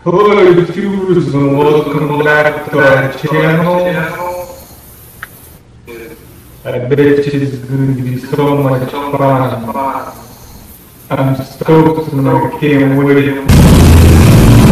Hello YouTubers and welcome back to our channel. I bet this is going to be so much fun. I'm stoked and I can't wait.